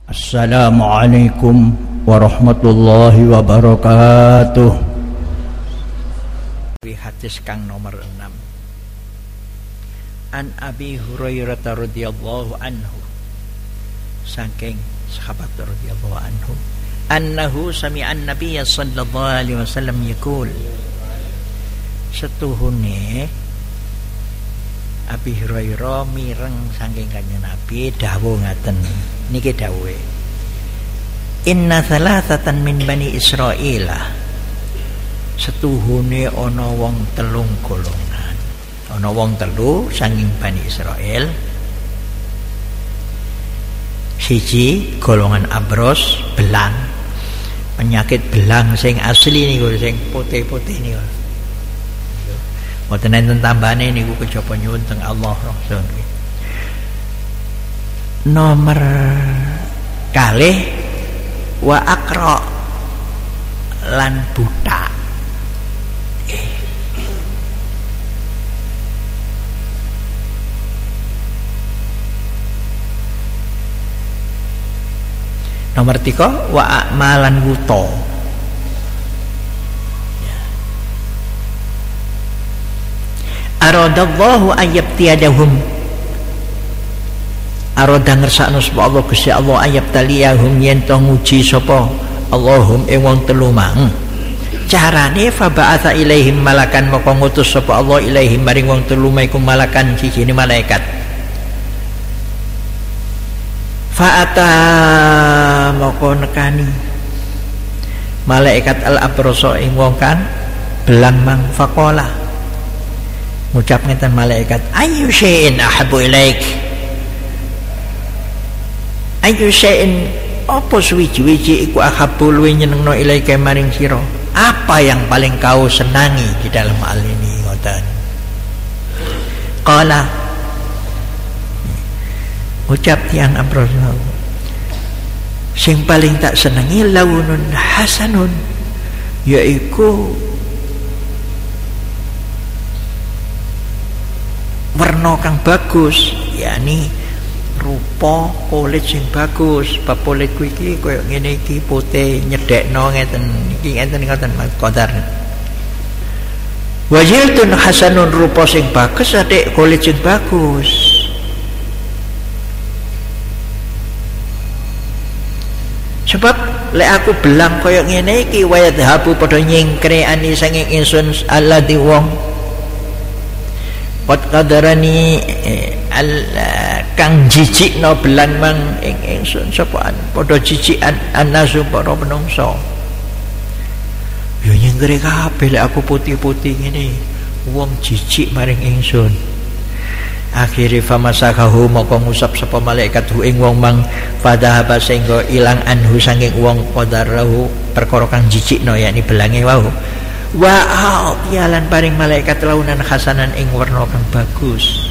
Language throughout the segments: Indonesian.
Assalamualaikum warahmatullahi wabarakatuh. Hadis kang nomor 6. An Abi Hurairah radhiyallahu anhu, saking sahabat radhiyallahu anhu, annahu sami'an Nabiy sallallahu alaihi wasallam yaqul, setuhune Abi Hurairah mireng saking kanjeng Nabi dawuh ngaten niki dawuhe, inna salasatan min bani Israil, setuhune ana wong telung golongan, ana wong telu saking bani Israil. Siji golongan abros, belang, penyakit belang sing asli niku, sing putih-putih niku. Mboten enten tambane niku kejaba nyuwun teng Allah Rasul. Nomor kalih wa aqra lan buta. Nomor 3 wa a'malan wuta. Aradallahu ayyabtiyadahum, arada ngersakno sapa Allah Gusti Allah ayyabtaliyahum yen to nguji sapa Allahum ing wong telu mang. Carane fa ba'atha ilaihim malakan, maka ngutus sapa Allah ilaihim maring wong telu maiku malakan, sijine malaikat. Fa'ata maka nekani malaikat al-abrasa ing wong kan belang mang, faqala ngucap ngeten malaikat, ayu syai'in ahabbu ilaik, ayu syai'in apa suwiji-wiji iku ahabbu luwih nyenengno ilaika maring sira, apa yang paling kau senangi di dalam hal ini ngoten. Qala ucap tiang abrasa, sing paling tak senengi launun hasanun, yaiku warna kang bagus, yakni rupa kulit sing bagus. Bab kulit iki koyo ngene iki putih nyedekno ngeten iki, ngeten ngoten qadar. Wajiltun hasanun, rupa sing bagus, adek kulit sing bagus. Sebab lek aku belang koyo ngene iki wayat habu padha nyingkre ani sanging ingsun alladhi wong qad qadarani kang jijikno belang mang ing ingsun sapaan padha jijikan anasu para menungso. Yo nyingkre kabeh lek aku putih-putih ngene wong jijik maring ingsun. Akhire famasakahu maka ngusap sapa malaikat hu ing wong mang, padahaba sehingga ilang anhu saking wong qadarahu perkara kang jijikno yakni belange wau. Wa tialan paring malaikat launan hasanan ing warna kang bagus.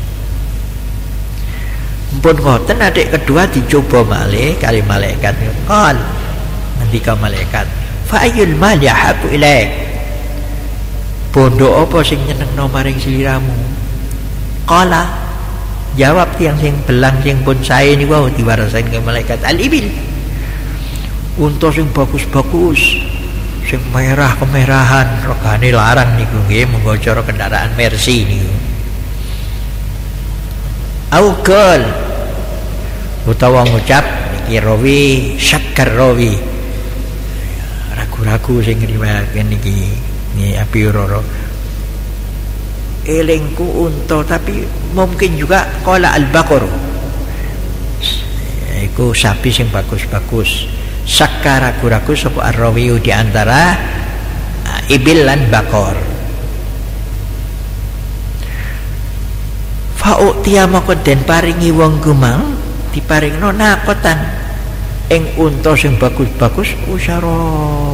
Mpun ngoten adik kedua dicoba malih kali malaikat. Qal ngendika malaikat, fa ayyul mali ahabbu ilaik, bondo apa sing nyenengno maring sliramu? Qala jawab tiang sing belang sing pun sae niku wau diwarasaken ke malaikat, al-ibil, unta sing bagus-bagus sing merah kemerahan, regane larang niku nggih, monggo cara kendaraan Mercy niku. Aukal utawa ngucap niki rawi syakkar rawi, ragu-ragu sing ngriwayatken niki ni Abi Hurairah, elengku unta, tapi mungkin juga qala al-baqar, iku sapi sing bagus-bagus. Sakka ragu-ragu sapa ar-rawi di antara ibil lan bakor. Fa utiya maka den paringi wong gumang diparingno nakotan ing unta sing bagus-bagus usyara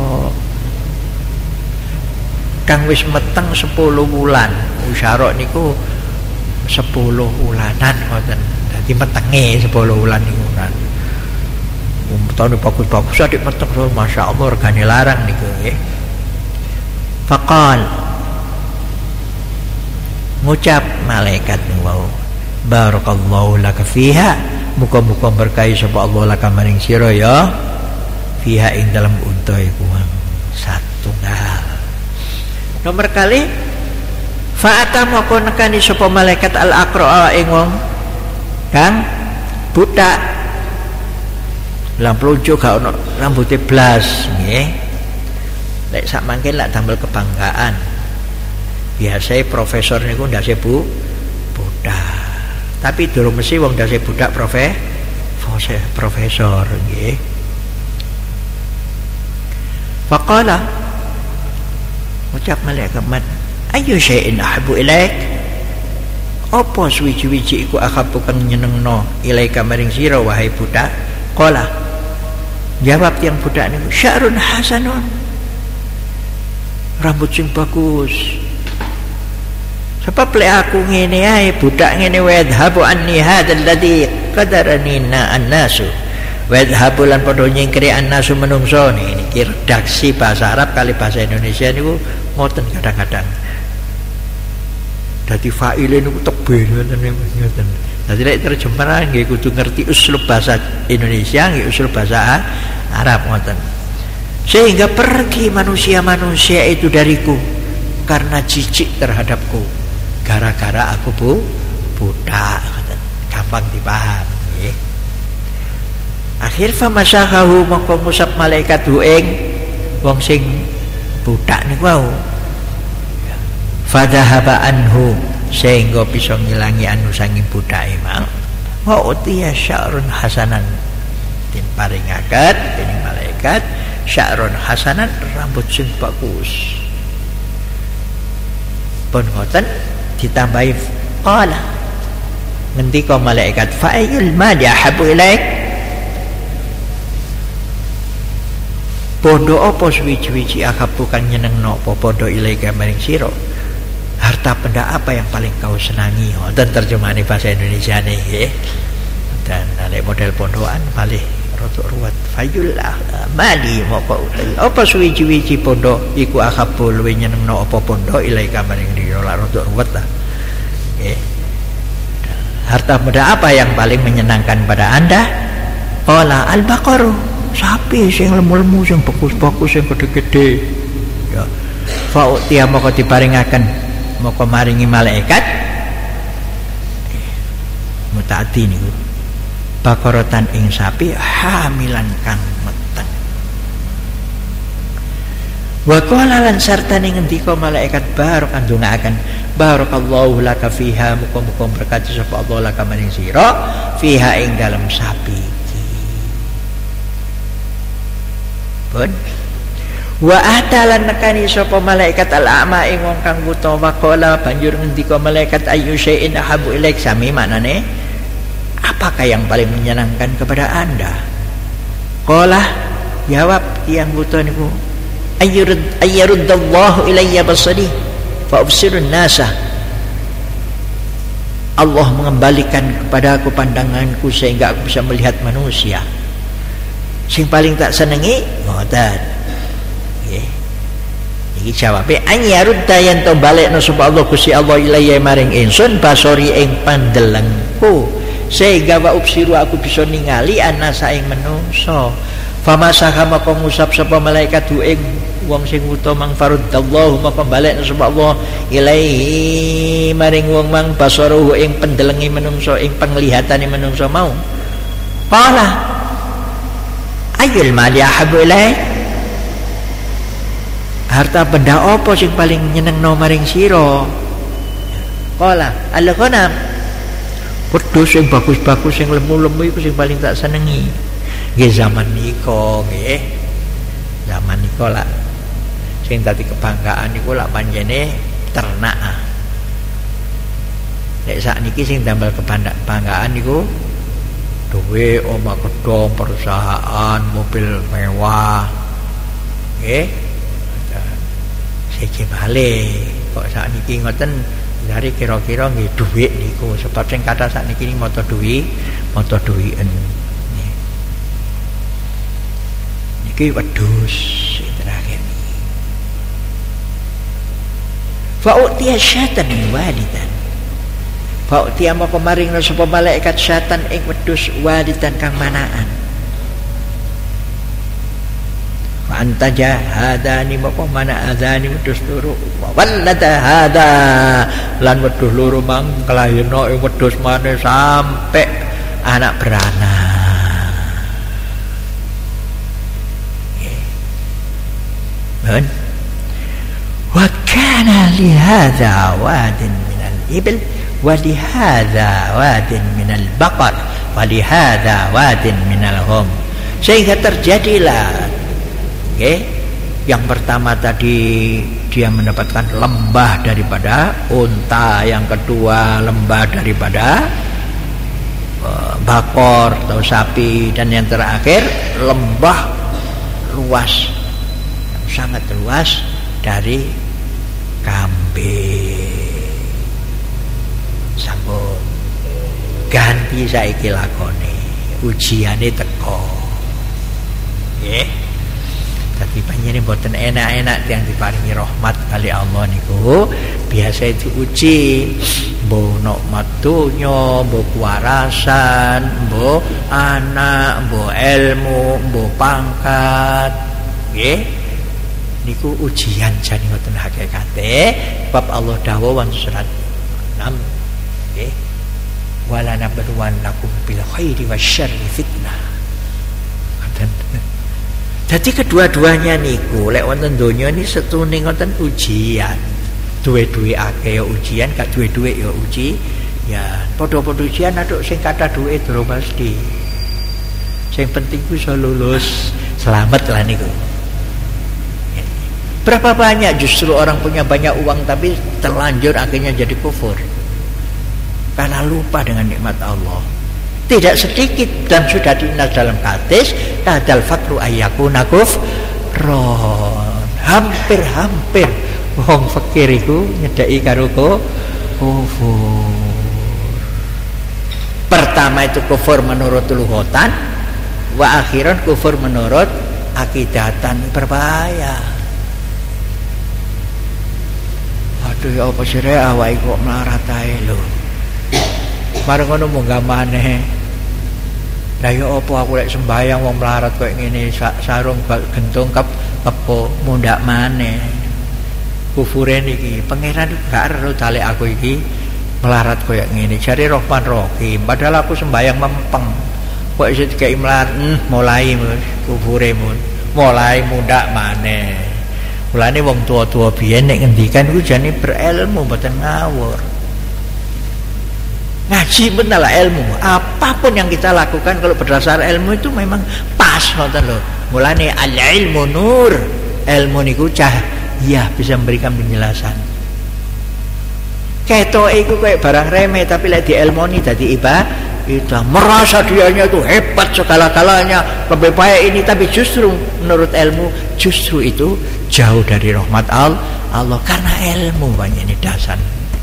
kang wis meteng 10 wulan. Usyara niku 10 wulanan ngoten. Dadi metenge 10 wulan niku kan. Umpamane bagus-bagus adik meteng, masyaallah regane larang niku nggih. Faqal ngucap malaikat niku, barakallahu laka fiha muga-muga berkahi sapa Allah laka maring sira ya fiha ing dalam unta iku satunggal. Nomor kali fa'ata moko nekani sapa malaikat al-aqra ing wong kang buta lamplojo gak ono rambute blas nggih. Lek sak mangke lak tambel kebanggaan. Biasane profesor niku ndase budak. Tapi durung mesti wong ndase budak profesor nggih. Faqala ucap malaikat mat ayu syai'in ahabbu ilaik, apa suwi-wiji iku ahabbu kang nyenengno ilaika maring sira wahai budak. Qala jawab yang budak niku sya'run hasanun, rambut sing bagus. Sebab lek aku ngene ae budak ngene wa yadhabu anni hadzal ladzi qadarani an-nasu wa yadhabu lan padha nyingkri an-nasu menungso. Niki redaksi bahasa Arab kali bahasa Indonesia niku ngoten kadang-kadang. Dadi fa'ile niku tebel ngoten. Dadi lek terjemahan nggih kudu ngerti uslub bahasa Indonesia nggih uslub bahasa Arab ngoten. Sehingga pergi manusia-manusia itu dariku karena jijik terhadapku, gara-gara aku budak. Gampang dipaham nggih. Akhir famasyahahu maka musab malaikat ing wong sing budak niku wau. Fadhahaba anhu sehingga bisa ngilangi anu sanging budak emang. Wa utiya sya'run hasanan, den paringaken dening malaikat sya'run hasanan, rambut sing bagus. Pun ngoten ditambahi qala ngendika malaikat fa ayyul mali ahabbu ilaik, pondo apa suwi-wiji ahabbu kang nyenengno apa pondo ilaika maring sira, harta benda apa yang paling kau senangi. Dan terjemahan bahasa Indonesia nih dan ada model pondokan malih rada ruwet. Fayul mali moko apa suwi-wiji pondo iku ahabbu luwih nyenengno apa pondo ilaika maring sira, rada ruwet lah nggih. Harta benda apa yang paling menyenangkan pada Anda? Qala al-baqaru, sapi sing lemu-lemu sing bagus-bagus sing gede-gede. Ya. Fa utiya moko diparingaken moko maringi malaikat mutaati niku baqaratan ing sapi hamilan kang meteng. Wa qala lan sartane ngendika malaikat barok andungaaken barakallahu laka fiha, muga-muga berkati sapa Allah laka maring sira fiha ing dalam sapi iki. Pun wa atalan nekani sapa malaikat al-a'ma ing wong kang buta. Wa qala banjur ngendika malaikat ayyu syai'in ahabbu ilaik, sami maknane apakah yang paling menyenangkan kepada Anda? Qala jawab yang buta niku ayyuruddallahu ilayya basari fa ubsirun nasa, Allah mengembalikan kepada aku pandanganku sehingga aku bisa melihat manusia. Sing paling tak senengi ngoten nggih. Iki jawabe anyarudda yen to balekno sapa Allah Gusti Allah ilayya maring ingsun basori ing pandelengku sehingga wa ubsiru aku bisa ningali anasa ing menungso. Famasakha maka ngusap sapa malaikat ing wong sing wuta mang faruddallahu maka balekno sapa Allah ilaihi maring wong mang basaruhu ing pendelengi menungso ing penglihatane menungso mau. Qala ayul mali ahabbu ilaik, harta benda apa sing paling nyenengno maring sira? Qala al-ghanam, wedhus sing bagus-bagus sing lemu-lemu iku sing paling tak senengi. Nggih zaman nika nggih. Zaman nika lak sing dadi kebanggaan niku lak panjene ternak. Nek sakniki sing damel kebanggaan niku duwe omah gedhong, perusahaan, mobil mewah. Nggih. Siji malih kok sakniki ngoten dari kira-kira nggih dhuwit niku sebab sing kathah sakniki mata duwiten. Niki wedhus terakhir. Fa utiya syatan walidan, Bau tiang moko maring sapa malaikat syaitan ing wedhus walidan kang manaan. Wa anta jahadani moko mana azani wedhus loro. Wallada hada lan wedhus loro mang kelahirna ing wedhus maneh sampai anak beranak. Ben. Wa kana li hadza wadin min al-ibil ولهذا واد من البقر ولهذا واد من الغنم. Sehingga terjadilah yang pertama tadi dia mendapatkan lembah daripada unta, yang kedua lembah daripada bakor atau sapi, dan yang terakhir lembah luas, sangat luas dari kambing. Sampun ganti saiki lakone, ujiane teko nggih. Dadi panjenengan mboten enak-enak yang diparingi rahmat kali Allah niku biasa diuji, mbo nikmat donya, mbo kuwarasan, mbo anak, mbo ilmu, mbo pangkat nggih. Niku ujian jane ngoten hakikate, bab Allah dawuh wan surat 6 wala nabluwannakum bil khairi wasyarri fitnah. Jadi kedua-duanya niku lek wonten donya ni setune ngoten ujian. Duwe-duwe akeh ya ujian, gak duwe-duwe ya uji. Ya, padha-padha ujian atuk sing kathah duwe durung pasti. Sing penting ku iso lulus, selamat lah niku. Berapa banyak justru orang punya banyak uang tapi terlanjur akhirnya jadi kufur. Karena lupa dengan nikmat Allah. Tidak sedikit dan sudah dinas dalam hadis kadal fakru ayyakuna kufron. Hampir-hampir wong fakir iku nyedaki karo kufur. Pertama itu kufur menurut lughatan, wa akhiran kufur menurut akidatan, berbahaya. Aduh ya apa sih awake kok melarat ae lho. Marang ngono munggah maneh. Lah ya apa aku lek sembayang wong melarat koyo ngene sarung gentung kepo mundak maneh. Kufure niki pangeran gak ero dalek aku iki melarat koyo ngene. Jare Rahman Rahim, padahal aku sembayang mempeng. Kok iso dikai melarat, mulai kufure mulai mundak maneh. Mulane wong tua-tua biyen nek ngendikan iku jane berilmu mboten ngawur. Ngaji benar ilmu. Apapun yang kita lakukan kalau berdasar ilmu itu memang pas ngoten lho. Mulane al-ilmu nur. Ilmu niku cahaya bisa memberikan penjelasan. Ketoke iku kayak barang remeh tapi lek diilmoni dadi ibadah. Merasa dianya itu hebat segala-galanya, lebih baik ini, tapi justru menurut ilmu justru itu jauh dari rahmat Allah karena ilmu banyak ini dasar.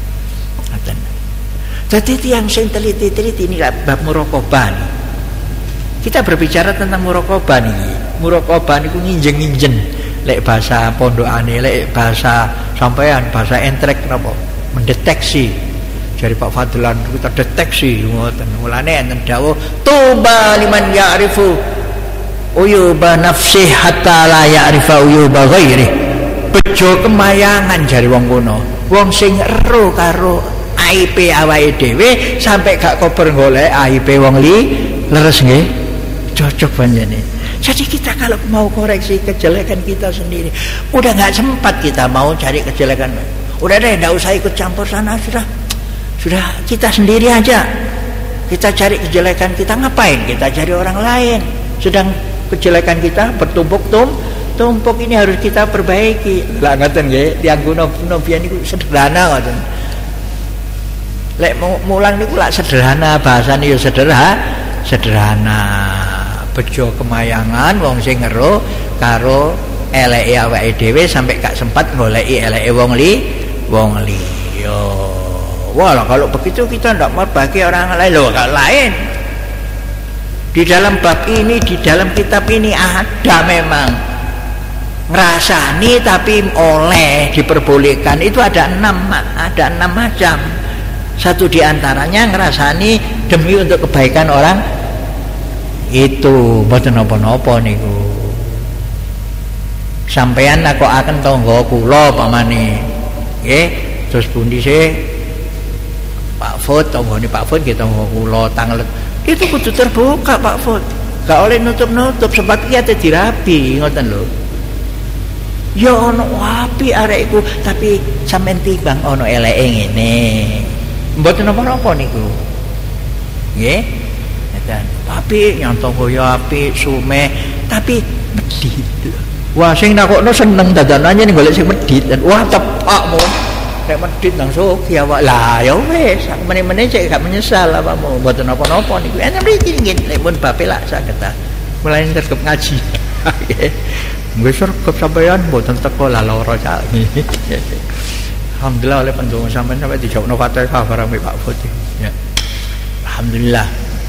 Jadi tiang sing teliti-teliti ini bab muraqabah. Kita berbicara tentang muraqabah niki. Muraqabah niku nginjeng-nginjen. Lek bahasa pondokane, lek bahasa sampean, bahasa entrek napa? Mendeteksi. Dari Pak Fadlan kita deteksi ngoten. Mulane enten dawuh tuba liman ya'rifu uyuba nafsi hatta la ya'rifa uyuba ghairi. Bejo kemayangan jari wong kono. Wong sing ero karo aib awake dhewe sampai gak kober golek aib wong leres nggih. Cocok panjenengan. Jadi kita kalau mau koreksi kejelekan kita sendiri, udah nggak sempat kita mau cari kejelekan. Udah deh, nggak usah ikut campur sana, sudah kita sendiri aja. Kita cari kejelekan kita, ngapain kita cari orang lain? Sedang kejelekan kita bertumpuk ini harus kita perbaiki. Lah ngoten nggih, tiyang kuno biyen niku sederhana ngoten. Lek mulang niku lak sederhana, bahasane ya sederhana. Bejo kemayangan wong sing ngero karo eleke awake dhewe sampai gak sempat goleki eleke wong liya. Wah, kalau begitu kita ndak mau bagi orang lain loh, kalau lain. Di dalam bab ini, di dalam kitab ini ada memang ngrasani tapi oleh diperbolehkan. Itu ada 6 macam. satu di antaranya ngrasani demi untuk kebaikan orang itu mboten napa-napa niku. Sampeyan nakokaken tangga kula pamane nggih, terus pundi sih Pak Fut, tanggane Pak Fut nggih tangga kula tanglet itu kudu terbuka Pak Fut, gak oleh nutup-nutup sebab iki ate dirabi ngoten lho. Ya ono api arek iku tapi sampean timbang ono eleke ngene. Mboten napa-napa niku. Nggih. Ngeten. Tapi nyantong ya api sumeh tapi medhit. Wah sing nakokno seneng dadanane golek sing medhit dan wah tepak mon. Nek medhit langsung ya awak. Lah ya wis, meneh-meneh cek gak menyesal apamu. Mboten napa-napa niku. Enak mriki nggih nek pun bape lak saged ta. Mulai terkep ngaji. Nggih. Nggih sergep sampeyan mboten teko lah lara cak. Alhamdulillah oleh pendonga sampeyan sampai dijawabno Fatihah barang Pak Fut. Ya. Alhamdulillah.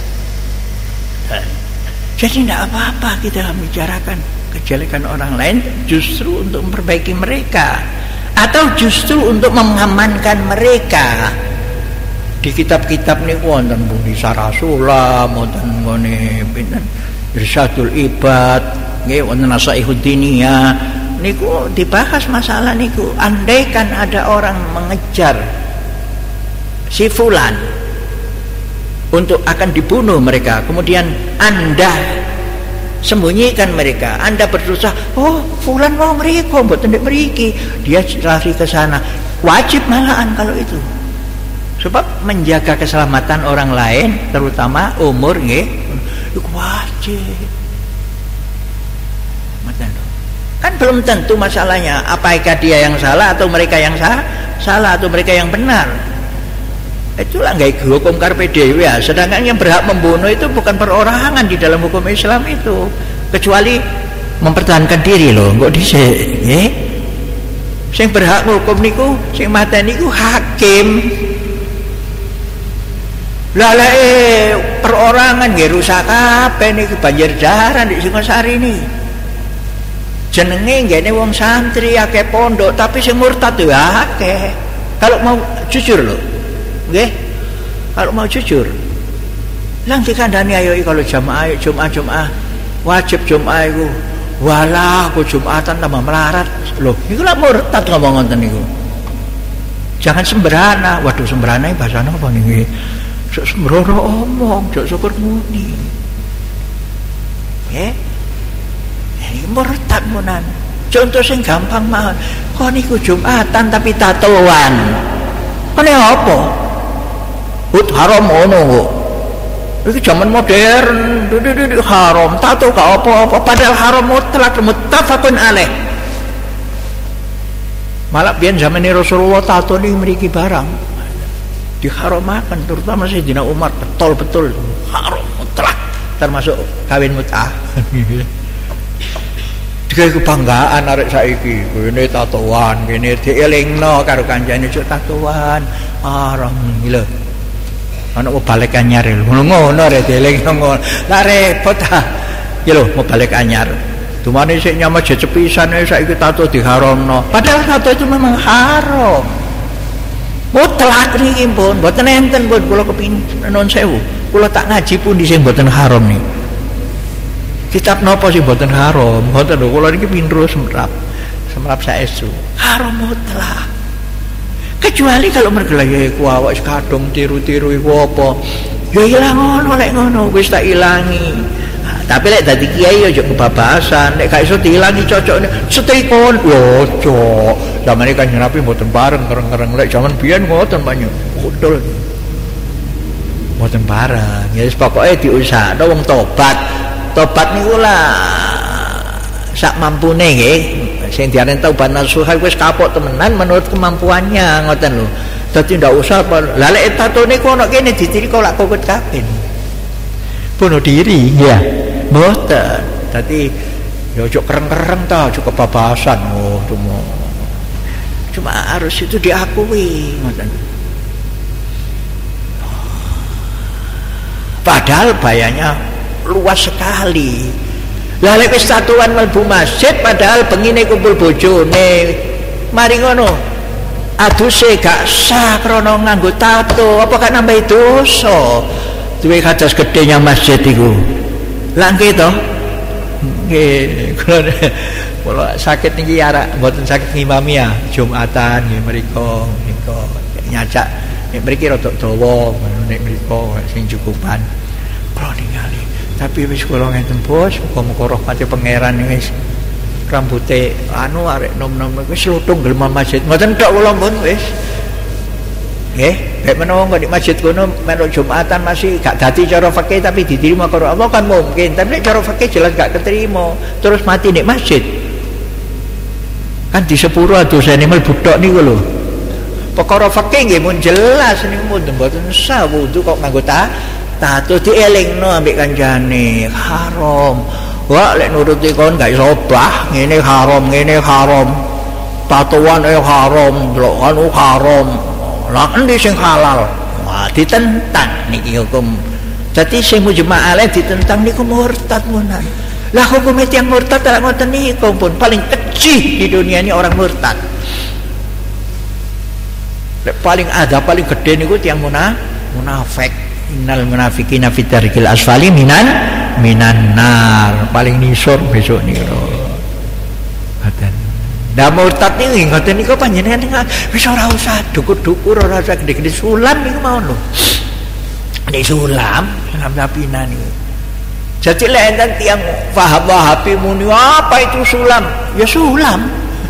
Jadi tidak apa-apa kita membicarakan kejelekan orang lain justru untuk memperbaiki mereka atau justru untuk mengamankan mereka. Di kitab-kitab niku wonten Budi Sarasula, wonten ngene pinten Irsyadul Ibad, nggih wonten Nasaihud Diniyah niku dibahas masalah niku. Andaikan ada orang mengejar si fulan untuk akan dibunuh mereka, kemudian Anda sembunyikan mereka, Anda berusaha, oh fulan mau mereka mboten ndek mriki, dia lari ke sana, wajib malahan kalau itu. Sebab menjaga keselamatan orang lain terutama umur nggih iku wajib. Kan belum tentu masalahnya apakah dia yang salah atau mereka yang salah atau mereka yang benar. Itulah nggak hukum karpe dewe ya. Sedangkan yang berhak membunuh itu bukan perorangan di dalam hukum Islam itu, kecuali mempertahankan diri loh. Kok dhisik, nggih? Sing berhak hukum niku, sing mateni niku hakim. Lah perorangan nggih rusak kabeh niku banjir jaran di Singosari niki. Jenenge nggene wong santri akeh pondok tapi sing murtad yo akeh. Kalau mau jujur loh. Nggih. Kalau mau jujur. Lang dikandani ayo kalau jamaah Jumat wajib Jumat iku. Walah aku Jumatan tambah melarat. Loh, niku lak murtad ngomong ngoten niku. Jangan sembrana. Waduh sembrana bahasane apa niki? Sok sembrono omong, sok syukur muni. Nggih. Murtad munan. Contoh sing gampang mawon. Kok niku Jumatan tapi tatoan. Kene apa? Hut haram ngono kok. Iki zaman modern, haram, tato gak apa-apa padahal haram mutlak muttafaqun alaih. Malah biyen zaman Rasulullah tato niki mriki barang diharamaken terutama Sayyidina Umar betul-betul haram mutlak termasuk kawin mut'ah. Digawe kebanggaan arek saiki, kene tatoan, kene dielingno karo kancane cuk tatoan. Arang lho. Ana mau balik anyar lho. Ngono rek dielingno ngono. Lah repot ah. Ya lho, mau balik anyar. Dumane sik nyama jecepisan saiki tato diharamno. Padahal tato itu memang haram. Mutlak niki pun mboten enten pun kula kepingin non sewu. Kula tak ngaji pun di sing mboten haram nih. Kitab napa sih mboten haram? Mboten lho kula niki pindho semrap saestu. Haram mutlak. Kecuali kalau mergelaya iku awak kadung tiru-tiru iku apa? Ya ilang ngono lek ngono wis tak ilangi. Nah, tapi lek dadi kiai aja kebabasan, nek gak iso diilangi cocokne setrikon. Lho, cok. Zamane Kanjeng Nabi mboten bareng kereng-kereng lek zaman biyen ngoten banyu. Kudul. Mboten bareng. Ya wis pokoke diusahakno wong tobat. Tobat niku lah sak mampune nggih. Sing diarani taubat nasuha wis kapok temenan menurut kemampuannya ngoten lho. Dadi ndak usah lah lek tato niku ana kene ditiri kok lak kokot kabeh. Bunuh diri ya. Mboten. Dadi ya ojo kereng-kereng ta, ojo kebabasan. Oh, cuma harus itu diakui ngoten. Padahal bahayanya luas sekali. Lah lek wis tatuan mlebu masjid padahal bengine kumpul bojone. Mari ngono. aduse gak sah krana nganggo tato, apa gak nambahi dosa? Duwe kados gedenya masjid iku. Lah nggih to? Nggih, kula sakit niki arek mboten sakit ngimami ya, Jumatan nggih mriku nyacak nek mriki rada dawa nek mriku sing cukupan. Kula ningali. Tapi wis kula ngenten bos, muga-muga rahmate pangeran wis rambute anu arek nom-nom wis lutung gelem masjid. Ngoten tok kula pun wis. Nggih, bek menawa kok di masjid kono melu Jumatan masih gak dadi cara fikih tapi diterima karo Allah kan mungkin. Tapi nek cara fikih jelas gak keterima, terus mati nek masjid. Kan di sepuro dosane mlebu tok niku lho. Perkara fikih nggih mun jelas niku mboten sah wudu kok nganggo tato dielingno ambek kancane haram. Wah lek nuruti kon gak iso obah, ngene haram. Tatoan haram, delok anu haram. Lah endi sing halal? Wah ditentang niki hukum. Dadi sing mujma'ah ditentang niku murtad munan. Lah hukum yang murtad lak ngoten niku pun paling kecil di dunia ini orang murtad. Lek paling paling gede niku tiyang munafik. Innal munafiqina fi darkil asfali minan nar. Paling nisor besok niku. Ngoten. Dah murtad niki ngoten niku panjenengan wis ora usah dukur-dukur, ora usah gede-gede sulam niku mau lho. Nek sulam sapinan niku. Jadi lek enten tiyang paham Wahabi muni apa itu sulam? Ya sulam.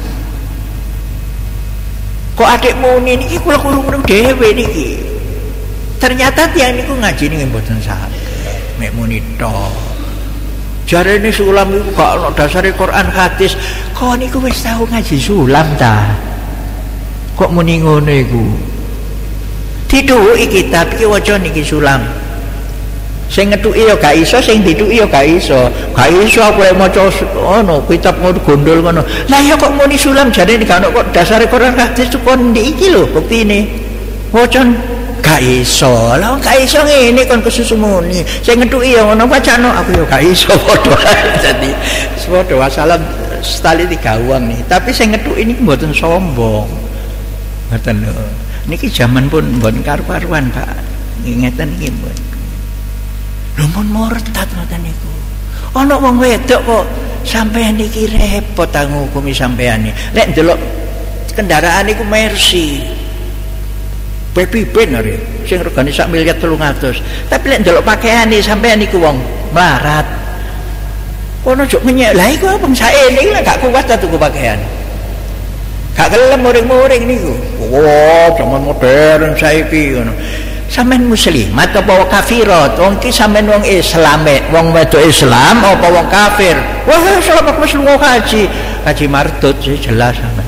Kok adik muni niki kula kurung dhewe niki. Ternyata tiyang niku ngaji niki mboten salah. Mek muni tok. Jarene sulam iku gak ono dasare Quran hadis. Kok niku wis tau ngaji sulam ta? Kok muni ngono iku? Dituki kitab iki waca niki sulam. Sing ngetuki ya gak iso, sing dituki ya gak iso. Gak iso aku lek maca ono kitab ngono gondol ngono. Lah ya kok muni sulam jarene gak ono kok dasare Quran hadis kon iki lho buktine. Waca gak iso, lah gak iso ngene kon kesusu muni. Sing ngetuki ya ngono wacana aku ya gak iso padha. Dadi padha wasalam setali tiga uang nih. Tapi sing ngetuki ini mboten sombong. Ngoten lho. Niki jaman pun mboten karu-karuan, Pak. Ngeten iki pun. Lho mun murtad ngoten niku. Ana wong wedok kok sampean iki repot ngukumi sampean. Lek ndelok kendaraan iku Mercy. Ben are sing regane sak miliar 300. Tapi lek ndelok pakaiane sampean niku wong melarat. Kono juk menyek. Lah iku apa saene lek gak kuat ta tuku pakaian. Gak gelem muring-muring niku. Oh, zaman modern saiki ngono. Sampean muslimat apa kafirat? Wong ki sampean wong Islam, wong wedok Islam apa wong kafir? Wah, selama wis lunga haji mardut jelas sampean.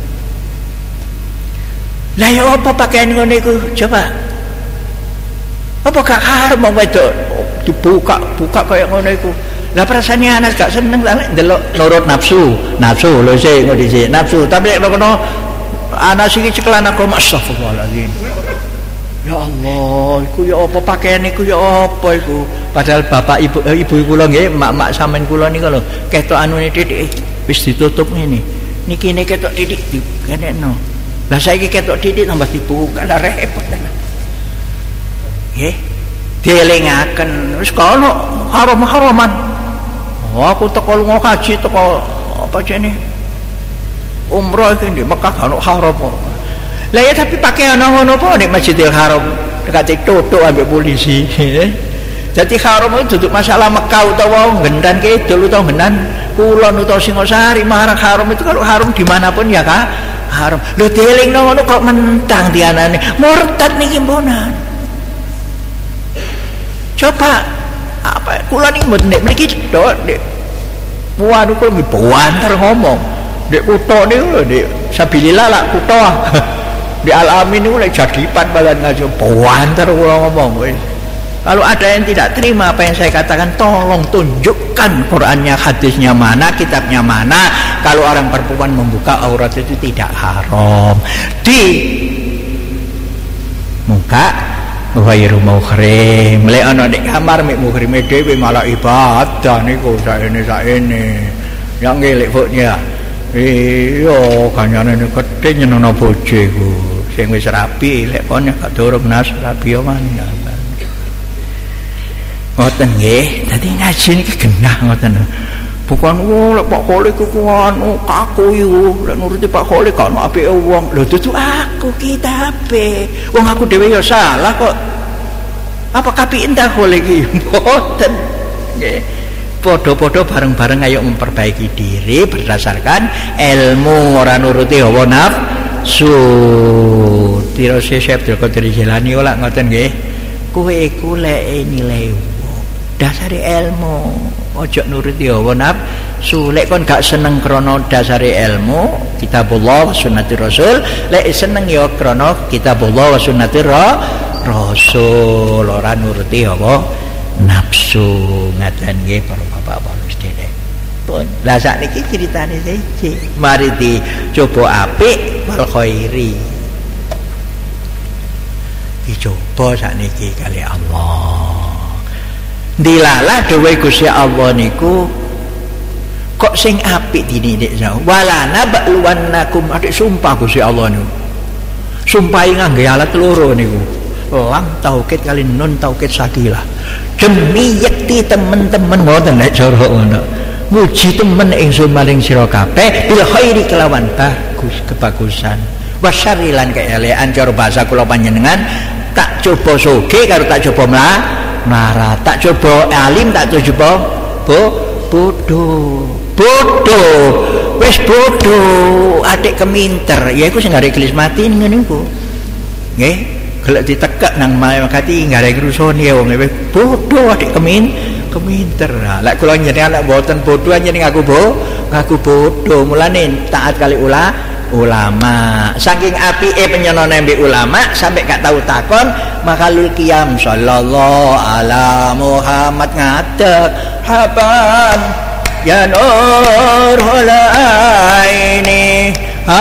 Lah ya apa pakaian ngono iku? Coba. Apa gak haram wong wedok dibuka kaya ngono iku? Lah perasane Anas gak seneng lah ndelok nurut nafsu lho sik ngono dhisik nafsu. Tapi nek kono Anas iki ceklan aku astagfirullahalazim. Ya Allah, iku ya apa pakaian iku ya apa iku? Padahal bapak ibu kula nggih, mak sampean kula niku lho, ketok anune titik wis ditutup ngene. Niki nek ketok titik dikenekno. Lah saiki ketok titik tambah dibuka lah repot tenan. Nggih. Dielingaken wis kono haram-haraman. Oh, aku teko lunga haji teko apa jene? Umrah iki di Mekah kan haram. Lah ya tapi pakai ngono apa nek Masjidil Haram dekat ditutup ambek polisi. Jadi haram itu duduk masalah Mekah utawa Gendan kidul utawa Genan Kulon utawa Singosari, marang haram itu kalau haram dimanapun ya Kak haram. Lho dielingno ngono kok mentang dianane murtad niki mbonan. Coba apa kula niki mboten nek mriki cedhok nek puanu kula nggih banter ngomong. Nek kutho niku nek sabilillah lak kutho. Di Al-Amin niku lek jadipan balan ngaji banter kula ngomong wis. Kalau ada yang tidak terima apa yang saya katakan, tolong tunjukkan Qur'annya, hadisnya mana, kitabnya mana. Kalau orang perempuan membuka aurat itu tidak haram. Di muka ghairu muhrim. Lek ana nek kamar mek muhrime dhewe malah ibadah niku saene. Yang ngelek fuknya. Iya, kancane gedhe nyenengno bojoku. Sing wis rapi lek kon gak durung nas rapi yo maneh. Ngoten nggih, dadi ngaji niki genah ngoten. Bukan lek Pak Kholik ku anu kaku yo, lek nuruti Pak Kholik kan apike wong. Lho dudu aku kitabe. Wong aku dhewe yo salah kok. Apa kapi entah Kholik iki? Mboten. Nggih. Podo-podo bareng-bareng ayo memperbaiki diri berdasarkan ilmu, ora nuruti hawa nafsu. Tiro Syekh Abdul Qadir Jilani ora ngoten nggih. Kowe iku lek nilai dasare ilmu, ojo nuruti hawa nafsu. Lek kon gak seneng krana dasare ilmu, kitabullah wa sunnati rasul, lek seneng ya krana kitabullah wa sunnati rasul, ora nuruti hawa nafsu. Ngaten nggih para bapak-bapak sedherek. Pun lah sakniki critane siji, mari dicoba apik wal khairi. Dicoba sakniki kali Allah. Dilala dewe Gusti Allah niku kok sing apik dinidik sa. Walana ba'luwannakum, adik sumpah Gusti Allah niku. Sumpahi ngangge alat loro niku. Lam tauhid kali nun tauhid sakilah. Demi yakti temen-temen ngoten nek cara ngono. Muji temen ingsun maring sira kabeh bil khairi kelawan bagus kebagusan. Wasyarilan keelekan cara bahasa kula panjenengan tak coba soge karo tak coba melarat, tak coba alim tak coba bodoh wis bodoh adik keminter ya iku sing arek gelis mati ngene iku nggih gelek ditekek nang makati ngarek rusone ya wong wis bodoh adik keminter lek kula njenengan lek mboten bodoh njenengan ngaku bodoh mulane taat kali ulama saking apike penyenone mbek ulama sampai gak tahu takon makalul qiyam sallallahu ala Muhammad ngadeg haban ya nurul aini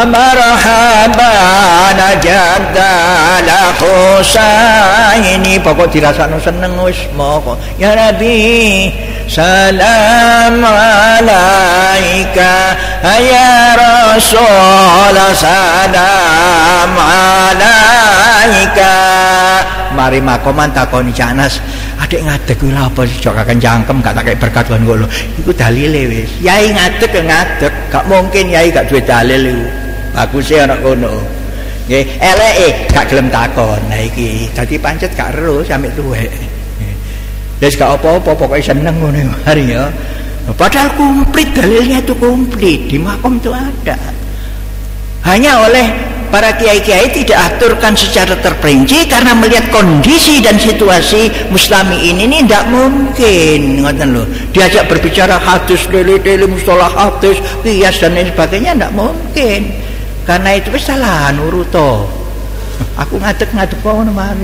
marhaban jadala husaini pokok dirasakno seneng wis moko ya Nabi salam alaika ya Rasul salam alaika. Mari makoman takoni Canas adik ngadeg kuwi lha apa sih jok kakek jangkem gak tak kei berkat kon ngono iku dalile wis yai ngadeg ya ngadeg gak mungkin yai gak duwe dalil iku baguse ana kono nggih eleke gak gelem takon nah iki dadi pancet gak ero sampe tuwek wis gak apa-apa pokoke seneng ngono mari ya padahal komplit dalilnya itu komplit di makom itu ada hanya oleh para kiai-kiai tidak aturkan secara terperinci karena melihat kondisi dan situasi muslimi ini tidak mungkin ngoten lho diajak berbicara hadis dele-dele mustalah hadis qiyas dan lain sebagainya tidak mungkin karena itu wis salah nuruto aku ngadeg ngono mari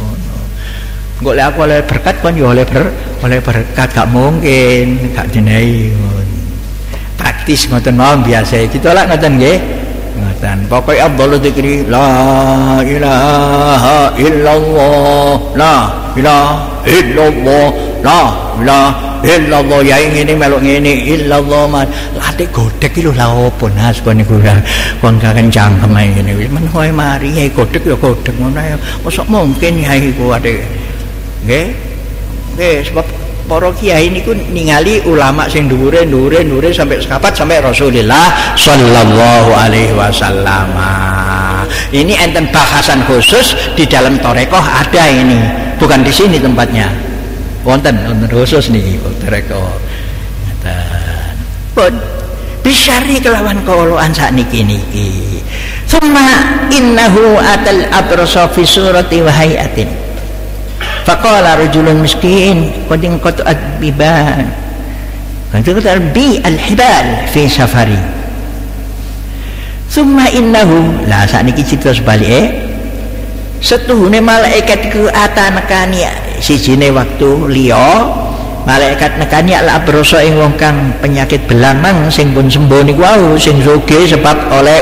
ngono lek aku oleh berkat kon yo oleh berkat gak mungkin gak dinehi praktis ngoten mawon biasa kita lak ngoten nggih ngoten pokoke afdhalu dzikri la ilaha illallah la ilaha illallah la ilaha illallah ya ngene melok ngene illallah late godhek iki lho la opo nas kon niku kon kangen cangkem ae ngene wis men kowe mari ya godhek ya godhek ngono ae mosok mungkin ya iku ade nggih sebab para kiai niku ningali ulama sing dhuwure sampai sekapat sampai Rasulullah sallallahu alaihi wasallam. Ini enten bahasan khusus di dalam tarekoh ada ini, bukan di sini tempatnya. Wonten khusus niki tarekoh. Ngaten. Pun bisyari kelawan kawulaan sakniki niki. Summa innahu atal abrasa fi surati wa hayatin. Faqala rajulun miskin qadin qat'at biban qadin bi al-hibal fi safari summa innahu la sakniki cita sebalike setuhune malaikat iku atanekani sijine waktu liya malaikat nekani al-abrasa ing wong kang penyakit belamang sing pun sembuh niku wau sing sugih sebab oleh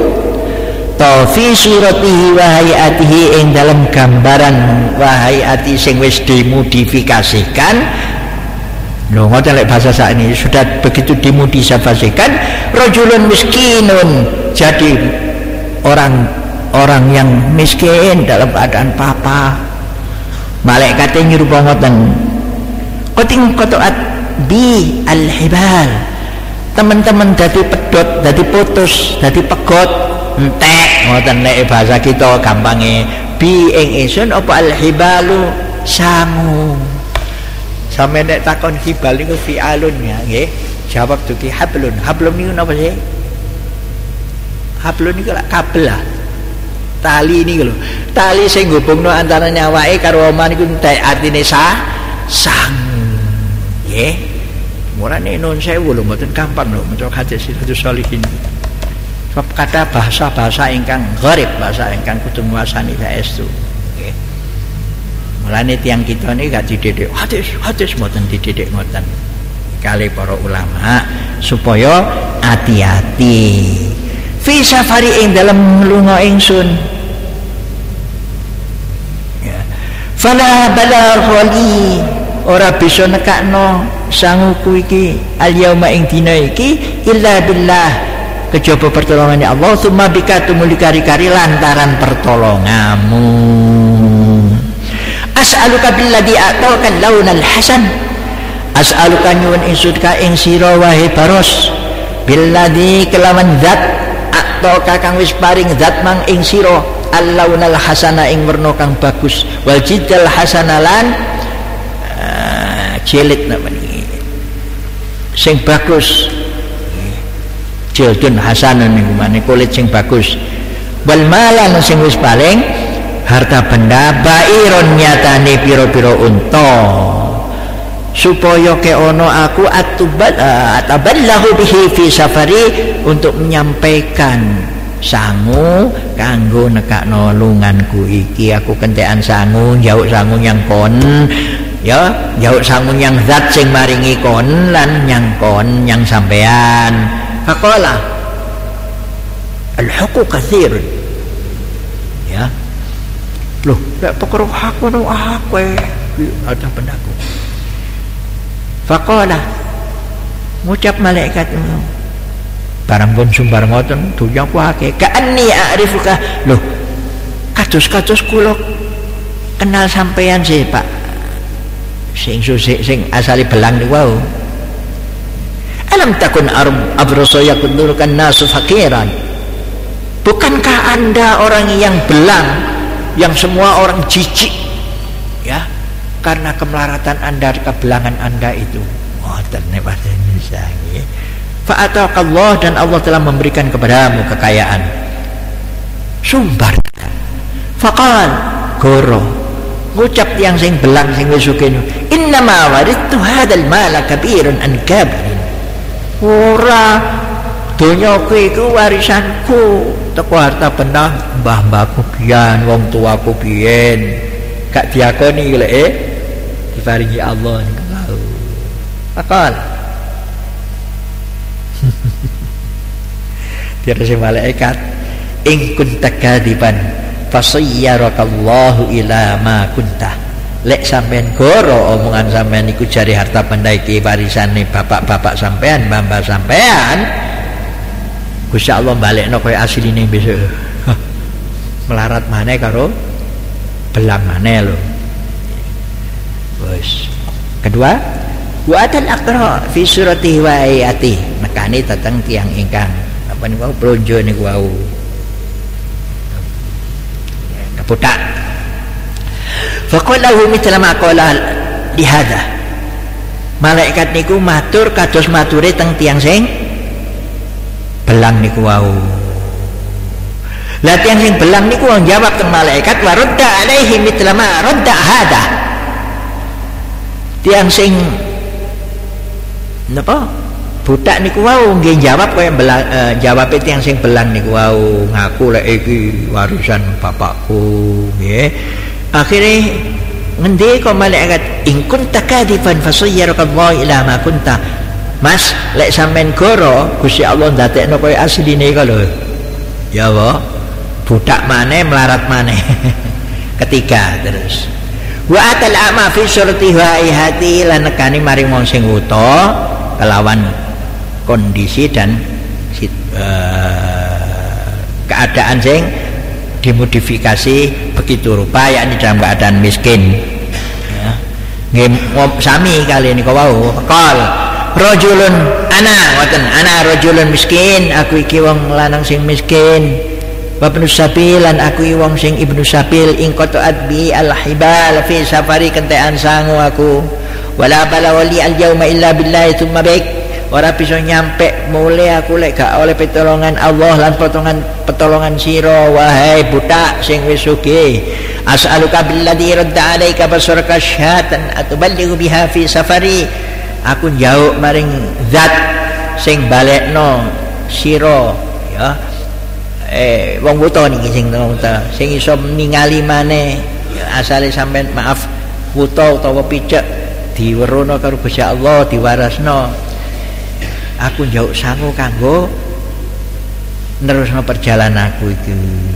fi suratihi wa hayatihi ing dalam gambaran wa hayati sing wis dimodifikasikan Loh, ngoten lek bahasa saat ini sudah begitu dimudisafasikan, rajulun miskinun, jadi orang yang miskin dalam keadaan papa. Malaikatnya nyuruh ngoten. Qating qata'at bi al-hibal. Teman-teman dadi pedot, dadi putus, dadi pegot, entek. Ngoten lek bahasa kita gampange bi ing ingsun apa al-hibalu sangu. Sampe nek takon hibal niku fi'alun ya nggih. Jawab duki hablun. Hablun niku napa sih? Hablun niku lak kabel lah. Tali niku lho. Tali sing ngubungno antara awake karo omah niku entek artine sangu. Nggih. Mulane nun sewu lho mboten gampang lho maca hadis Riyadhus Shalihin. Sebab kata bahasa-bahasa ingkang gharib, bahasa ingkang kudu nguasani saestu. Nggih. Mulane tiyang kita ini gak dididik hadis mboten dididik ngoten kali para ulama supaya hati-hati fi safari ing dalem lunga ingsun ya fala balaghi ora bisa nekakno sanguku iki al yauma ing dina iki illa billah kejaba pertolongannya Allah summa bika tumuli kari-kari lantaran pertolonganmu. As'aluka billadhi a'taka launal hasan. As'aluka nyuwun ingsun ka ing sira wae baros billadhi kelawan zat a'taka kang wis paring zat mang ing sira al-launal hasana ing werna kang bagus wal jidal hasanalan jilid napa niki sing bagus jildun hasanan niku mane kulit sing bagus wal malan sing wis paring harta benda bairon nyatane piro-piro unta supaya ke ono aku ataballahu bihi fi safari untuk menyampaikan sangu kanggo nekakno lunganku iki aku kentekan sangu njauk sangu yang kon ya njauk sangu yang zat sing maringi kon lan nyangkon yang sampean faqala al-huquq katsir ya loh, tak perkara hak ngono aku ada pendaku. Faqala ngucap malaikat barang pun sumbar ngoten dunya ku akeh ka'anni a'rifuka loh kados-kados kula kenal sampean sih Pak sing asale belang niku wau alam takun abrasa yakundurukan nasu fakiran bukankah Anda orang yang belang yang semua orang jijik ya karena kemelaratan Anda, kebelangan Anda itu ngoten bahasa Indonesia nggih fa ataqallah dan Allah telah memberikan kepadamu kekayaan sumbar faqal goro ngucap yang sing belang sing wis sugih inna ma warittu hadzal mala kabirun an kabirin ora donyaku iku warisanku teko harta benda mbah-mbahku biyen wong tuaku biyen gak diakoni lek diparingi Allah niku mau akal direse malaikat in kunta kadiban fasayyarakallahu ila ma kunta lek sampean goro omongan sampean iku jare harta benda iki warisane bapak-bapak sampean mbah-mbah sampean Gusti Allah balekno kaya asline besok. Melarat maneh karo belang maneh lho. Wis. Kedua, wa atal aqra fi suratihi wa ayati. Nekani dateng tiyang ingkang apa niku blonjo niku wau. Keputak. Faqalahu mithla ma qala li hadza. Malaikat niku matur kados mature teng tiyang sing belang niku wau. Lah tiyang sing belang niku wong jawab teng malaikat wa radda alaihi mithla ma radda hada. Tiyang sing napa? Budak niku wau nggih jawab kaya belang jawabe tiyang sing belang niku wau ngaku lek iki warisan bapakku nggih. Akhire ngendi kok malaikat in kunta kadifan fasayyaraka Allah ila ma kunta. Mas, lek sampean goro, Gusti Allah ndadekno koyo asline iku lho. Ya wa, budak maneh melarat maneh. Ketiga terus. Wa atal a'ma fi surati haihati lan nekani maring wong sing wuta kelawan kondisi dan keadaan sing dimodifikasi begitu rupa, yakni dalam keadaan miskin. Ya. Sami kali ini kau wau. Qal rajulun ana rajulun miskin, aku iki wong lanang sing miskin. Wa ibnu sabil lan aku iki wong sing ibnu sabil ing qata'at bi al-hibal fi safari kentean sangu aku. Wala bala wali al-yauma illa billahi tsumma baik. Ora bisa nyampe mulai aku lek gak oleh pertolongan Allah lan pertolongan sira wahai budak sing wis sugih. As'aluka billadzi radda 'alaika basaraka syahatan atuballighu biha fi safari. Aku njauk maring zat sing balekno sira ya. Wong wuta niki sing wuta sing iso ningali maneh ya, asale sampean maaf wuta utawa picek diwerono karo Gusti Allah diwarasno. Aku njauk sangu kanggo nerusno perjalananku iki.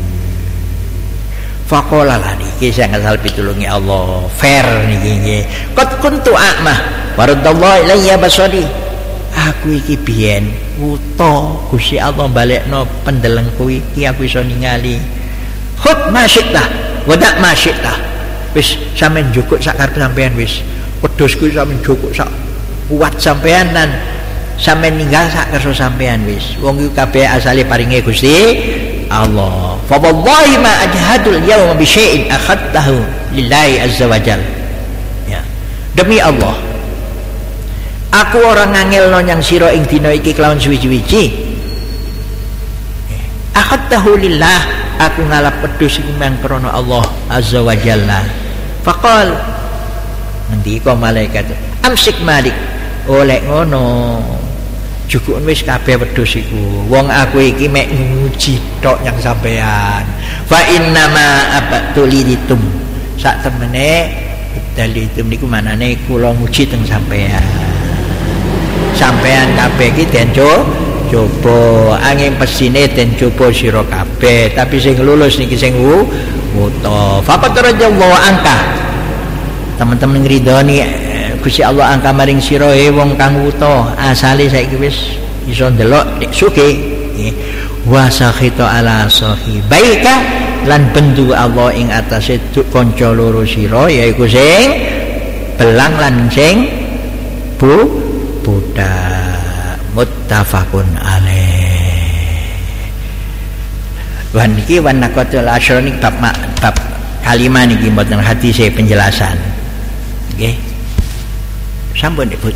Faqala lan iki sing asal pitulungi Allah fair niki nggih. Qad kuntu a'mah waradallahu ilayya basari. Aku iki biyen wuta, Gusti Allah balekno pendelengku iki aku iso ningali. Khud masyitah wadak masyitah. Wis sampean njukuk sak karep sampean wis. Wedhusku sampean njukuk sak kuat sampean lan sampean ninggal sak kersa sampean wis. Wong iku kabeh asale paringe Gusti Allah. Fa wallahi ma ajhadul yawma bi syai'in akhadtahu lillahi azza wajal. Ya. Demi Allah, aku ora ngangelno nyang sira ing dina iki kelawan suwi-suwiji. Akhadtahu lillah, aku ngalap wedhus iki mang krana Allah azza wajalla. Faqal ngendika malaikat, amsik malik. Oleh ngono jukun wis kabeh wedhus iku. Wong aku iki mek nguji tok nyang sampean. Fa innama abatulitum. Sak temene dalitum niku manane kula nguji teng sampean. Sampean kabeh iki den coba angin pesine den coba sira kabeh, tapi sing lulus niki sing wuta. Faqat radhiyallahu angka. Teman-teman ngridoni Gusti Allah angka maring sira wong kang wuta asale saiki wis iso ndelok nek sugih nggih. Wa sakhita ala sahibaika lan bendu Allah ing atase kanca loro sira yaiku sing belang lan sing budak. Muttafaqun alaih. Wan iki wan naqatul asyra niki bab kalimah niki mboten hadis penjelasan. Nggih. Sampun Ibu.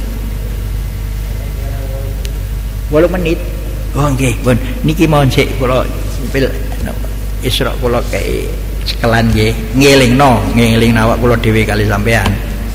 8 menit. Oh nggih, pun niki mohon sik kula pil Isra kula kei sekelan nggih, ngelingno awak kula dhewe kali sampean.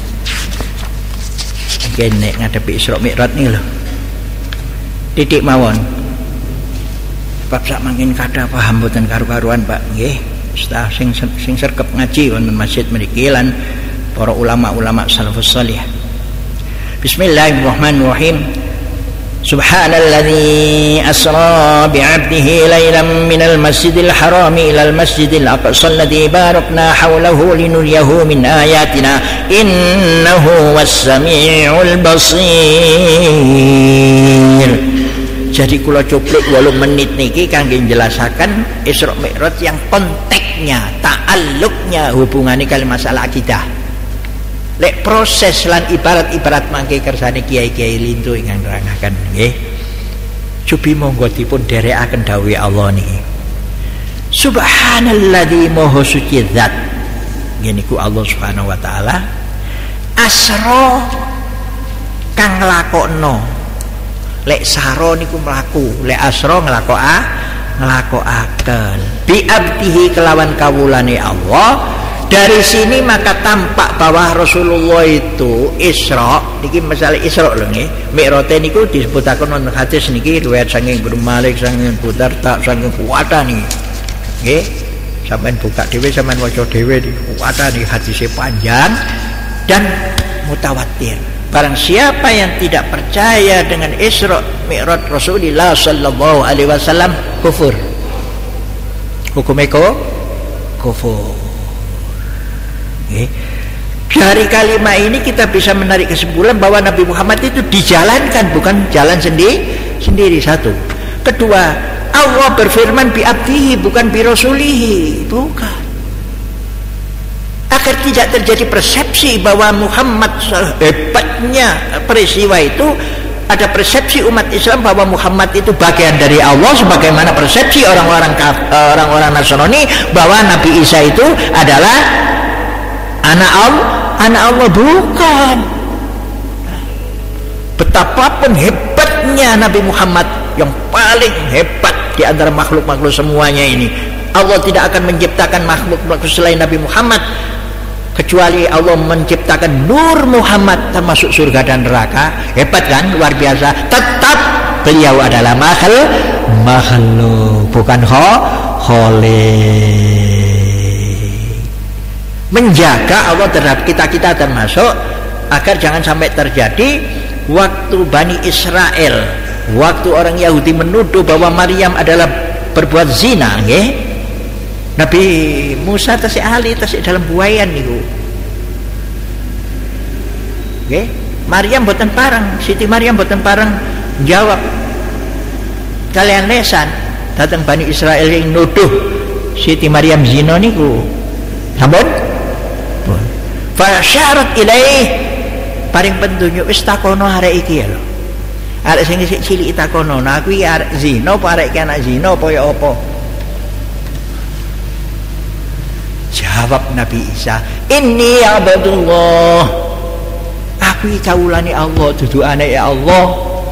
Nggih nek ngadepi Isra Mi'raj niki lho. Titik mawon. Bab sak mangkin kathah paham mboten karu-karuan, Pak. Nggih. Staf sing serkep ngaji wonten masjid mriki lan para ulama-ulama salafus salih. Bismillahirrahmanirrahim. Subhanalladzi asra bi'abdihi lailan minal masjidil haram ilal masjidil aqsa alladzi barakna hawlahu linuriyahu min ayatina innahu was-sami'ul basir. Jadi kula cuplik 8 menit niki kangge njelasaken Isra Mi'raj yang konteksnya, ta'alluqnya hubungane kali masalah akidah. Lek proses lan ibarat-ibarat mangke kersane kiai-kiai lintu ingkang nerangaken nggih. Cobi monggo dipun dherekaken dawuh Allah niki. Subhanalladzi maha suci zat. Niku Allah Subhanahu wa taala asra kang nglakokno. Lek saro niku mlaku, lek asra nglakokaken. Bi abdihi kelawan kawulane Allah. Dari sini maka tampak bahwa Rasulullah itu Isra, niki masalah Isra lho nggih. Mi'raj niku disebutaken wonten hadis niki riwayat saking Ibnu Malik, saking Abu Darda, saking kuwatan niki. Nggih. Sampeyan buka dhewe, sampeyan waca dhewe kuwatan niki hadisnya panjang dan mutawatir. Barang siapa yang tidak percaya dengan Isra Mi'raj Rasulullah sallallahu alaihi wasallam kufur. Hukumnya kufur. Dari kalimat ini kita bisa menarik kesimpulan bahwa Nabi Muhammad itu dijalankan, bukan jalan sendiri. Satu. Kedua, Allah berfirman bi abdihi bukan bi rasulihi, bukan. Agar tidak terjadi persepsi bahwa Muhammad hebatnya peristiwa itu, ada persepsi umat Islam bahwa Muhammad itu bagian dari Allah, sebagaimana persepsi orang-orang Nasrani bahwa Nabi Isa itu adalah anak Allah, bukan. Betapapun hebatnya Nabi Muhammad, yang paling hebat di antara makhluk-makhluk semuanya ini, Allah tidak akan menciptakan makhluk-makhluk selain Nabi Muhammad, kecuali Allah menciptakan Nur Muhammad termasuk surga dan neraka. Hebat kan, luar biasa. Tetap beliau adalah makhluk, bukan khaliq. Menjaga Allah terhadap kita termasuk agar jangan sampai terjadi waktu Bani Israel, waktu orang Yahudi menuduh bahwa Maryam adalah berbuat zina, nggih. Nabi Musa tasik ahli tasik dalam buayan niku. Nggih, Maryam boten pareng, Siti Maryam boten pareng jawab kalian lesan datang Bani Israel yang nuduh Siti Maryam zina niku. Sampun? Fasyarat ilaih paring pentunjuk wis takono arek iki ya lho. Arek sing isih cilik takono, nah aku iki arek zina apa arek iki anak zina apa ya apa? Jawab Nabi Isa, "Inni abdullah." Aku iki kawulane Allah, dudu anake Allah.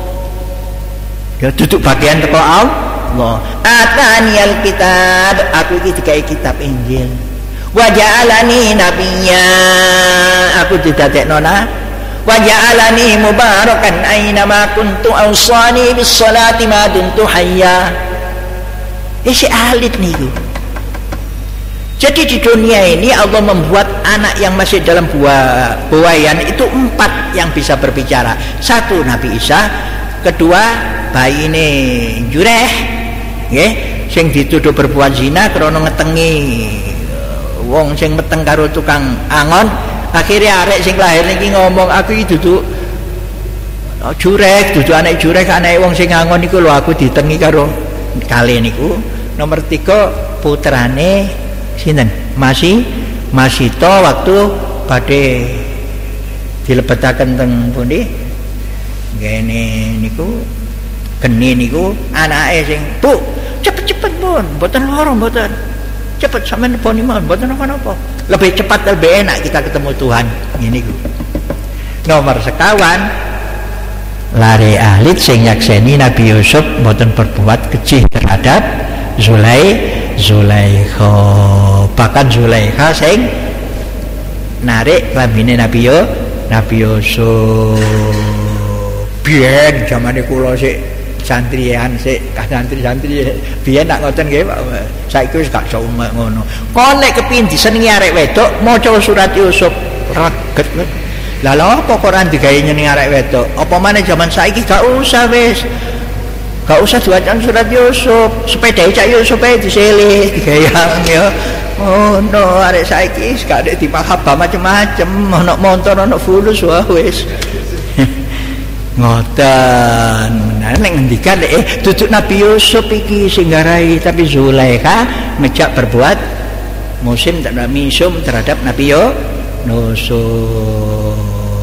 Ya duduk bagian teko Allah. Ataniyal kitab, aku iki dikai kitab Injil. Wa ja'alani nabiyya, aku didadekno wa ja'alani mubarakan aina ma kuntu awsani bis salati ma dumtu hayya. Isi alit niku. Jadi di dunia ini Allah membuat anak yang masih dalam buayan itu 4 yang bisa berbicara. 1 Nabi Isa, kedua bayi ini Jureh, nggih, sing dituduh berbuat zina krana ngetengi wong sing meteng karo tukang angon. Akhirnya arek sing lahir niki ngomong, aku iki dudu Jurek, dudu anak Jurek, anake wong sing angon niku lho, aku ditengi karo kali niku. Nomor 3 putrane sinten? Masito waktu badhe dilebetaken teng pundi? Ngene niku geni niku anake sing, "Bu, cepet-cepet pun, mboten lara mboten. Cepat sampean poni mawon, mboten napa-napa. Lebih cepat lebih enak kita ketemu Tuhan." Ini ku. Nomor sekawan lare ahli sing nyakseni Nabi Yusuf mboten berbuat keji terhadap Zulaikha. Bahkan Zulaikha sing narik lambine Nabi Yusuf. Biyen zamane kula sik santrian sik santri biyen nak ngoten nggih Pak. Saiki wis gak iso ngono. Kok nek kepin disenengi arek wedok maca surat Yusuf reget. Lah lha apa kok ora digawe nyenengi arek wedok? Apa maneh zaman saiki gak usah wis. Gak usah diwaca surat Yusuf, sepeda Cak Yusuf ae diselih digayang ya. Oh no, arek saiki gak ada dipahaba macam-macam, ono motor ono fulus wae wis. Ngoten. Nah nek ngendikan duduk Nabi Yusuf iki sing garai, tapi Zulaikha ngejak berbuat musim terhadap Nabi Yusuf.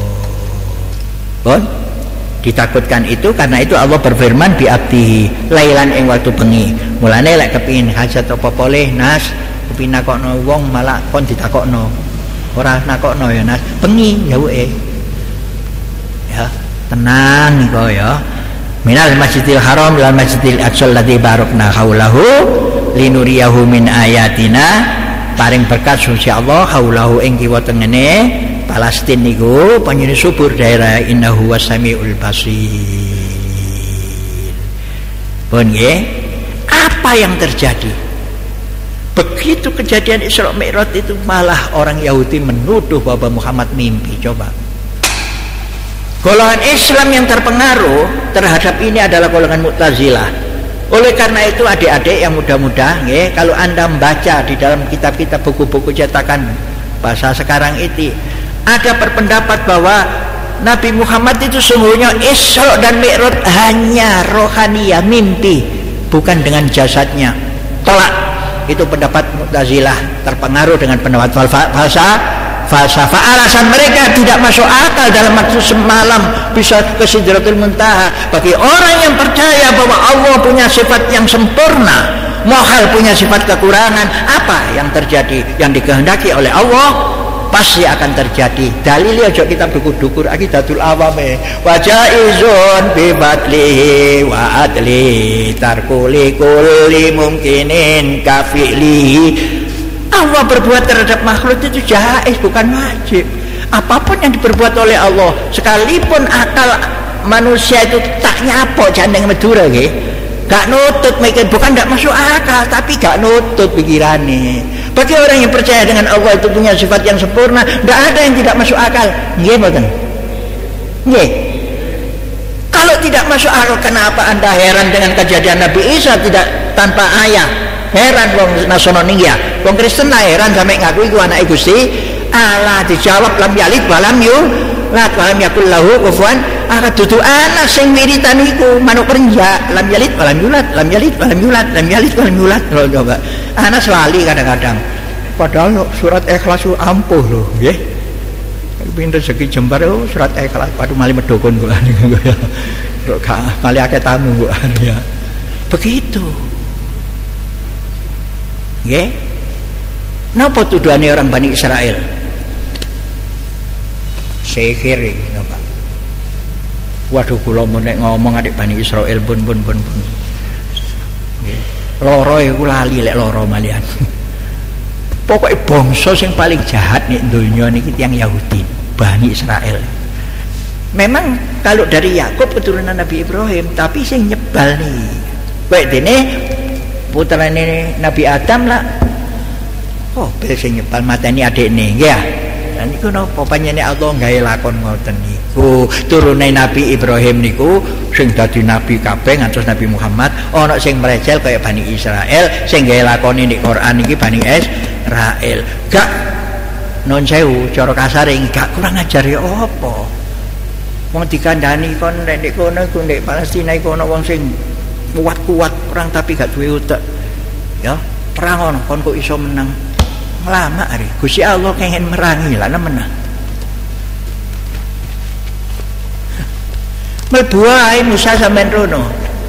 Bon? Ditakutkan itu, karena itu Allah berfirman bi abdihi lailan ing waktu bengi. Mulane lek kepengin hajat apa boleh Nas, kepengin nakokno wong malah kon ditakokno. Ora nakokno ya Nas, bengi jawuke. Ya. Tenang nih kau ya. Minal masjidil haram ilal masjidil aqsal ladzi barakna haulahu linuriyahu min ayatina. Paring berkat suci Allah haulahu ing kiwa tengene Palestina niku panjenengan subur daerah innahu wasamiul basir. Pun nggih, apa yang terjadi? Begitu kejadian Isra Mi'raj itu malah orang Yahudi menuduh bahwa Muhammad mimpi. Coba. Golongan Islam yang terpengaruh terhadap ini adalah golongan Mu'tazilah. Oleh karena itu adik-adik yang muda-muda, ya, kalau Anda membaca di dalam kitab-kitab buku-buku cetakan bahasa sekarang itu, Ada berpendapat bahwa Nabi Muhammad itu sungguhnya Isra dan Mi'raj hanya rohaniyah, mimpi, bukan dengan jasadnya. Tolak. Itu pendapat Mu'tazilah, terpengaruh dengan pendapat falsafah. Alasan mereka tidak masuk akal dalam waktu semalam bisa ke Sidratul Muntaha. Bagi orang yang percaya bahwa Allah punya sifat yang sempurna, mahal punya sifat kekurangan, apa yang terjadi yang dikehendaki oleh Allah pasti akan terjadi. Dalilnya aja kita dukur-dukur Aqidatul Awam wa jaizun bi badlihi wa adli tarkuli kulli mungkinin kafili. Allah berbuat terhadap makhluk itu jaiz, bukan wajib. Apapun yang diperbuat oleh Allah, sekalipun akal manusia itu tak nyapok jandeng Madura nggih, gak nutut mikir, bukan gak masuk akal, tapi gak nutut pikirannya. Bagi orang yang percaya dengan Allah itu punya sifat yang sempurna, tidak ada yang tidak masuk akal. Nggih mboten? Nggih. Kalau tidak masuk akal, kenapa Anda heran dengan kejadian Nabi Isa tidak tanpa ayah? Heran wong nasono ya. Wong Kristen lah heran sampai ngaku iku anake Gusti Allah. Dijawab lam yalid walam yulad walam yakul lahu kufuwan ahad. Dudu anak sing wiritan iku manuk perenjak, lam yalid walam yulad, lam yalid walam yulad, lam yalid walam yulad. Lho coba. Anak selali kadang-kadang. Padahal surat Ikhlas itu ampuh loh, nggih. Pin rezeki Jembar surat Ikhlas. Waduh mali medokon kok. Kok kali akeh tamu kok ya. Begitu. Nggih. Napa tuduhane orang Bani Israel? Sihir iki napa? Waduh kula mun nek ngomong adik Bani Israel pun. Nggih. Loro iku lali lek loro malian. Pokoknya bangsa yang paling jahat nih dunia niki tiyang Yahudi, Bani Israel. Memang kalau dari Yakub keturunan Nabi Ibrahim, tapi sing nyebal nih. Baik dene putrane Nabi Adam lah. Oh, sing nyebal mateni adikne, nggih ya. Dan niku napa panjenengan Allah gawe lakon ngoten niku. Turune Nabi Ibrahim niku sing dadi nabi kabeh ngantos Nabi Muhammad, ana sing mrecel kaya Bani Israel, sing gawe lakoni ning Quran iki Bani Israel. Gak non sewu cara kasare gak kurang ajar ya apa. Wong dikandani kon nek kono iku nek Palestina iku ana wong sing kuat-kuat perang tapi gak duwe utek. Ya, perang ono kon kok iso menang. Lama hari Gusti Allah pengen merangi lah menang. Mlebu ae Musa sampean rono.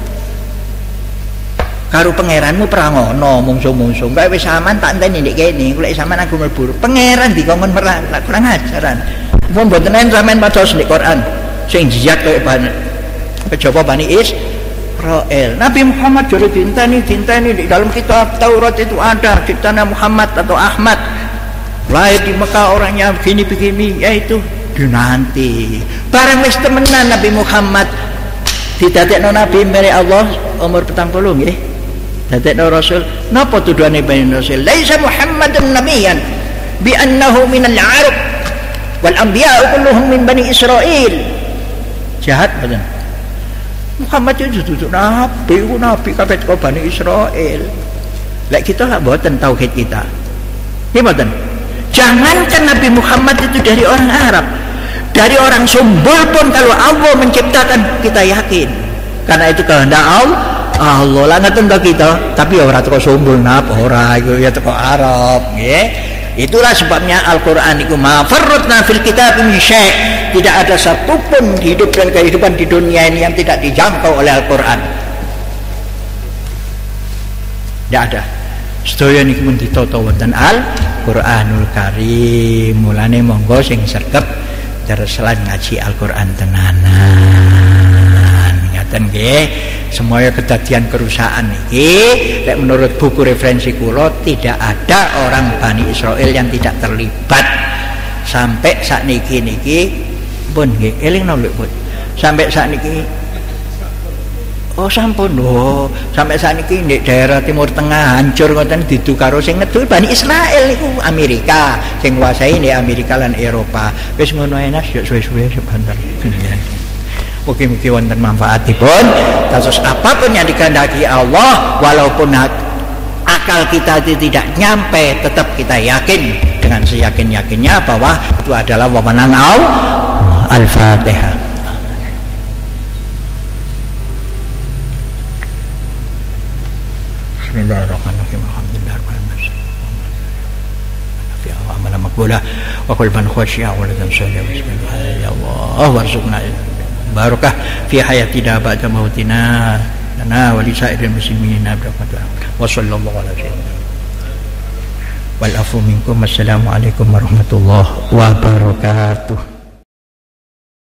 Karo pangeranmu perang ono mungsu-mungsu. Kae wis aman tak enteni ndek kene. Kulek sampean aku mlebu. Pangeran dikongkon merang, lak kurang ajaran. Wong mboten enten sampean matos ndek Quran. Sing jiyat kaya kejaba Bani Israel. Nabi Muhammad jare dinteni di dalam kitab Taurat itu ada kitana Muhammad atau Ahmad. Lahir di Mekah orangnya begini yaitu dinanti. Barang wis temenan Nabi Muhammad didadekno nabi mere Allah umur 40 nggih. Dadekno rasul. Napa tuduhane Bani Rasul? Laisa Muhammadun nabiyyan bi annahu minal Arab wal anbiya'u kulluhum min Bani Israil. Jahat betul. Muhammad itu duduk nabi kabeh kok Bani Israel. Lek kita lah mboten tauhid kita. Nggih mboten. Jangankan Nabi Muhammad itu dari orang Arab, dari orang Sumbul pun kalau Allah menciptakan kita yakin. Karena itu kehendak Allah lah ngeten kita, tapi ora teko Sumbul napa ora iku ya teko Arab, nggih. Itulah sebabnya Al-Quran itu ma farratna fil kitab min syai'. Tidak ada satupun hidup dan kehidupan di dunia ini yang tidak dijangkau oleh Al-Quran. Tidak ada. Sedaya niku mun ditata wonten Al-Qur'anul Karim. Mulane monggo sing sregep terselan ngaji Al-Quran tenanan. Ngaten nggih. Semuanya kedadian kerusakan ini menurut buku referensi kula tidak ada orang Bani Israel yang tidak terlibat sampai saat niki pun nggih eling nolak pun sampai saat niki sampun sampai saat niki di daerah Timur Tengah hancur ngoten didu karo sing ngedul Bani Israel niku Amerika sing nguasai nih Amerika lan Eropa wis ngono enak yo suwe-suwe sebentar. Mugi-mugi wonten manfaatipun. Kasus apapun yang dikehendaki Allah, walaupun akal kita itu tidak nyampe, tetap kita yakin dengan seyakin-yakinnya bahwa itu adalah wewenang Allah. Al-Fatihah. Bismillahirrahmanirrahim. Alhamdulillahirrahmanirrahim. Amal makbulah wa qul man khashiya wa ladan salih bismillah ya Allah warzuqna barakah fi hayatina ba'da mautina lana wa li sa'iril muslimin wa sallallahu ala sayyidina wal afu minkum. Assalamu alaikum warahmatullahi wabarakatuh.